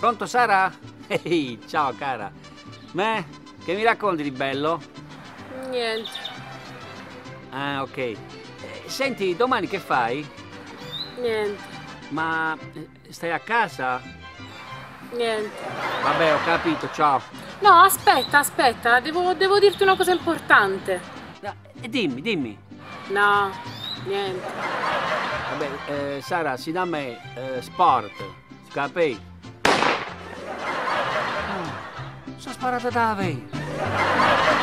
Pronto Sara? Ehi, ciao cara. Beh, che mi racconti di bello? Niente. Ah, ok. Senti, domani che fai? Niente. Ma stai a casa? Niente. Vabbè, ho capito, ciao. No, aspetta, devo dirti una cosa importante. Dimmi. No, niente. Vabbè, Sara, si da me sport, capi? Sono sparata da